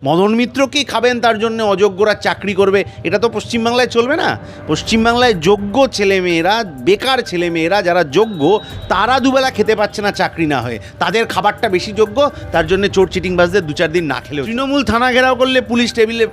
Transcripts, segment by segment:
মদন মিত্রকেই খাবেন তার জন্য অযোগ্যরা চাকরি করবে, এটা তো পশ্চিমবাংলায় চলবে না। পশ্চিমবাংলায় যোগ্য ছেলেমেয়েরা, বেকার ছেলেমেয়েরা যারা যোগ্য, তারা দুবেলা খেতে পাচ্ছে না চাকরি না হয়ে, তাদের খাবারটা বেশি যোগ্য, তার জন্য চোর চিটিংবাজদের 2-4 দিন না খেলেও। তৃণমূল থানা ঘেরাও করলে পুলিশ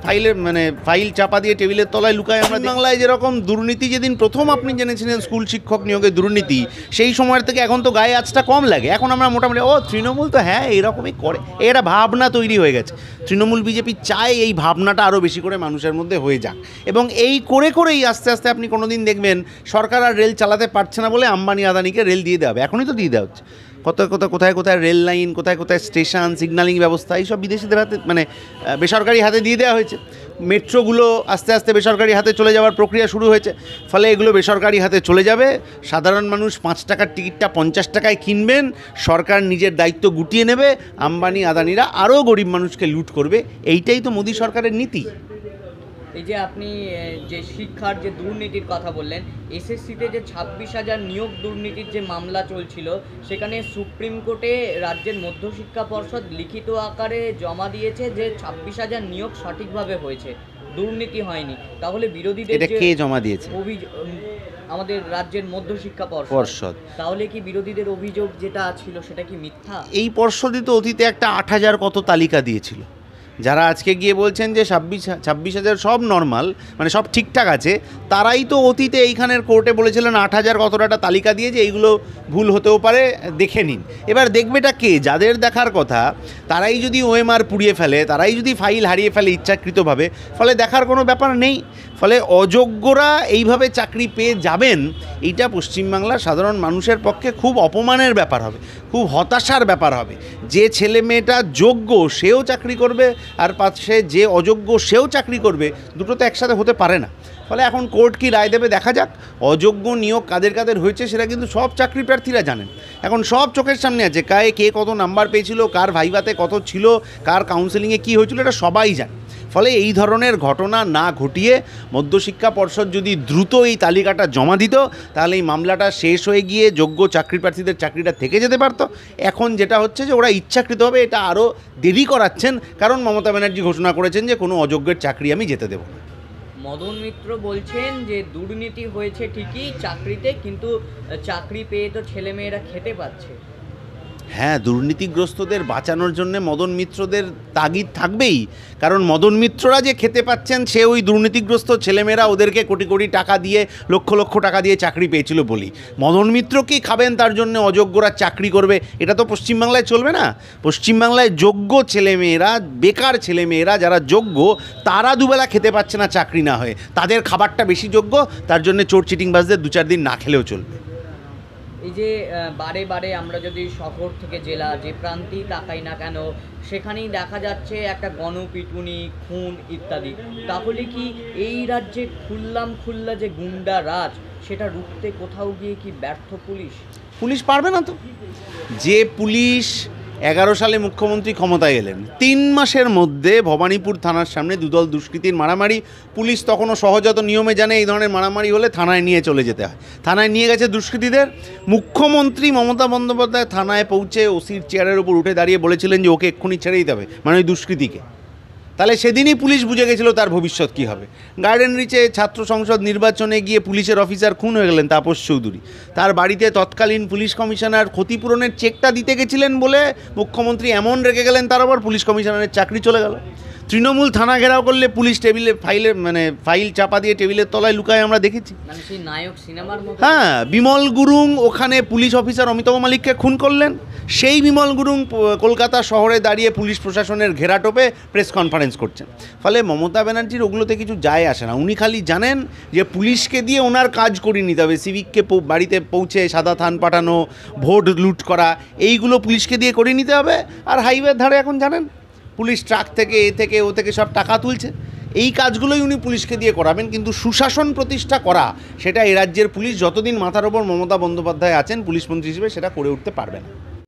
ফাইল চাপা দিয়ে টেবিলের তলায় লুকায়। আমরা বাংলায় যেরকম দুর্নীতি, যেদিন প্রথম আপনি জেনেছিলেন স্কুল শিক্ষক নিয়োগের দুর্নীতি, সেই সময়ের থেকে এখন তো গায়ে আঁচটা কম লাগে। এখন আমরা মোটামুটি তৃণমূল তো হ্যাঁ এরকমই করে, এটা ভাবনা তৈরি হয়ে গেছে। তৃণমূল বিজেপি চায় এই ভাবনাটা আরও বেশি করে মানুষের মধ্যে হয়ে যাক, এবং এই করেই আস্তে আস্তে আপনি কোনো দিন দেখবেন সরকার আর রেল চালাতে পারছে না বলে আম্বানি আদানিকে রেল দিয়ে দেওয়া হবে। এখনই তো দিয়ে দেওয়া হচ্ছে, কোথায় রেল লাইন, কোথায় স্টেশন, সিগন্যালিং ব্যবস্থা, এইসব বিদেশিদের হাতে, বেসরকারি হাতে দিয়ে দেওয়া হয়েছে। মেট্রোগুলো আস্তে আস্তে বেসরকারি হাতে চলে যাওয়ার প্রক্রিয়া শুরু হয়েছে, ফলে এগুলো বেসরকারি হাতে চলে যাবে। সাধারণ মানুষ 5 টাকার টিকিটটা 50 টাকায় কিনবেন, সরকার নিজের দায়িত্ব গুটিয়ে নেবে, আম্বানি আদানিরা আরও গরিব মানুষকে লুট করবে। এইটাই তো মোদী সরকারের নীতি। এই যে আপনি যে শিক্ষার যে দুর্নীতির কথা বললেন, এসএসসিতে যে 26,000 নিয়োগ দুর্নীতির যে মামলা চলছিল, সেখানে সুপ্রিম কোর্টে রাজ্যের মধ্যশিক্ষা পর্ষদ লিখিত আকারে জমা দিয়েছে যে 26,000 নিয়োগ সঠিকভাবে হয়েছে, দুর্নীতি হয়নি। তাহলে বিরোধীদের কে জমা দিয়েছে? আমাদের রাজ্যের মধ্যশিক্ষা পর্ষদ। তাহলে কি বিরোধীদের অভিযোগ যেটা ছিল সেটা কি মিথ্যা? এই পর্ষদই তো অতীতে একটা 8,000 কত তালিকা দিয়েছিল। যারা আজকে গিয়ে বলছেন যে 26,000 সব নর্মাল, সব ঠিকঠাক আছে, তারাই তো অতীতে এইখানের কোর্টে বলেছিলেন 8,000 কতটা একটা তালিকা দিয়ে যে এইগুলো ভুল হতেও পারে, দেখে নিন। এবার দেখবেটা কে? যাদের দেখার কথা তারাই যদি ওএমআর পুড়িয়ে ফেলে, তারাই যদি ফাইল হারিয়ে ফেলে ইচ্ছাকৃতভাবে, ফলে দেখার কোনো ব্যাপার নেই। ফলে অযোগ্যরা এইভাবে চাকরি পেয়ে যাবেন, এইটা পশ্চিমবাংলার সাধারণ মানুষের পক্ষে খুব অপমানের ব্যাপার হবে, খুব হতাশার ব্যাপার হবে। যে ছেলে মেয়েটা যোগ্য সেও চাকরি করবে, আর পাশে যে অযোগ্য সেও চাকরি করবে, দুটো তো একসাথে হতে পারে না। ফলে এখন কোর্ট কি রায় দেবে দেখা যাক। অযোগ্য নিয়োগ কাদের হয়েছে সেটা কিন্তু সব চাকরি প্রার্থীরা জানেন, এখন সব চোখের সামনে আছে। কে কত নাম্বার পেয়েছিল, কার ভাইভাতে কত ছিল, কার কাউন্সেলিংয়ে কী হয়েছিল, এটা সবাই জানে। ফলে এই ধরনের ঘটনা না ঘটিয়ে মধ্যশিক্ষা পর্ষদ যদি দ্রুত এই তালিকাটা জমা দিত, তাহলে এই মামলাটা শেষ হয়ে গিয়ে যোগ্য চাকরি প্রার্থীদের চাকরিটা থেকে যেতে পারত। এখন যেটা হচ্ছে যে ওরা ইচ্ছাকৃতভাবে এটা আরও দেরি করাচ্ছেন, কারণ মমতা ব্যানার্জি ঘোষণা করেছেন যে কোনো অযোগ্যের চাকরি আমি যেতে দেব না। মদন মিত্র বলছেন যে দুর্নীতি হয়েছে ঠিকই চাকরিতে, কিন্তু চাকরি পেয়ে তো ছেলেমেয়েরা খেতে পাচ্ছে। হ্যাঁ, দুর্নীতিগ্রস্তদের বাঁচানোর জন্য মদন মিত্রদের তাগিদ থাকবেই, কারণ মদন মিত্ররা যে খেতে পাচ্ছেন সে ওই দুর্নীতিগ্রস্ত ছেলেমেয়েরা ওদেরকে কোটি টাকা দিয়ে, লক্ষ টাকা দিয়ে চাকরি পেয়েছিল বলি। মদন মিত্রকেই খাবেন তার জন্য অযোগ্যরা চাকরি করবে, এটা তো পশ্চিমবাংলায় চলবে না। পশ্চিমবাংলায় যোগ্য ছেলেমেয়েরা, বেকার ছেলেমেয়েরা যারা যোগ্য, তারা দুবেলা খেতে পাচ্ছে না চাকরি না হয়ে, তাদের খাবারটা বেশি যোগ্য, তার জন্য চোর চিটিংবাজদের 2-4 দিন না খেলেও চলবে। এই যে বারে আমরা যদি শহর থেকে জেলা যে প্রান্তেই তাকাই না কেন, সেখানেই দেখা যাচ্ছে একটা গণপিটুনি, খুন ইত্যাদি। তাহলে কি এই রাজ্যে খুল্লা যে গুন্ডা রাজ, সেটা রুখতে কোথাও গিয়ে কি ব্যর্থ পুলিশ পারবে না তো। যে পুলিশ 11 সালে মুখ্যমন্ত্রী ক্ষমতায় এলেন, 3 মাসের মধ্যে ভবানীপুর থানার সামনে দুদল দুষ্কৃতীর মারামারি, পুলিশ তখনও সহজাত নিয়মে জানে এই ধরনের মারামারি হলে থানায় নিয়ে চলে যেতে হয়। থানায় নিয়ে গেছে দুষ্কৃতীদের, মুখ্যমন্ত্রী মমতা বন্দ্যোপাধ্যায় থানায় পৌঁছে ওসির চেয়ারের উপর উঠে দাঁড়িয়ে বলেছিলেন যে ওকে এক্ষুনি ছেড়ে দিতে হবে, ওই দুষ্কৃতীকে। তাহলে সেদিনই পুলিশ বুঝে গেছিল তার ভবিষ্যৎ কী হবে। গার্ডেন রিচে ছাত্র সংসদ নির্বাচনে গিয়ে পুলিশের অফিসার খুন হয়ে গেলেন তাপস চৌধুরী, তার বাড়িতে তৎকালীন পুলিশ কমিশনার ক্ষতিপূরণের চেকটা দিতে গেছিলেন বলে মুখ্যমন্ত্রী এমন রেগে গেলেন, তার আবার পুলিশ কমিশনারের চাকরি চলে গেল। তৃণমূল থানা ঘেরাও করলে পুলিশ ফাইল চাপা দিয়ে টেবিলের তলায় লুকায়, আমরা দেখেছি। হ্যাঁ, বিমল গুরুং ওখানে পুলিশ অফিসার অমিতাভ মালিককে খুন করলেন, সেই বিমল গুরুং কলকাতা শহরে দাঁড়িয়ে পুলিশ প্রশাসনের ঘেরাটোপে প্রেস কনফারেন্স করছেন। ফলে মমতা ব্যানার্জির ওগুলোতে কিছু যায় আসে না, উনি খালি জানেন যে পুলিশকে দিয়ে ওনার কাজ করিয়ে নিতে হবে। সিভিককে বাড়িতে পৌঁছে সাদা থান পাঠানো, ভোট লুট করা, এইগুলো পুলিশকে দিয়ে করিয়ে নিতে হবে। আর হাইওয়ের ধারে এখন জানেন পুলিশ ট্রাক থেকে ও থেকে সব টাকা তুলছে, এই কাজগুলোই উনি পুলিশকে দিয়ে করাবেন। কিন্তু সুশাসন প্রতিষ্ঠা করা, সেটা এই রাজ্যের পুলিশ যতদিন মাথার ওপর মমতা বন্দ্যোপাধ্যায় আছেন পুলিশ মন্ত্রী হিসেবে, সেটা করে উঠতে পারবে না।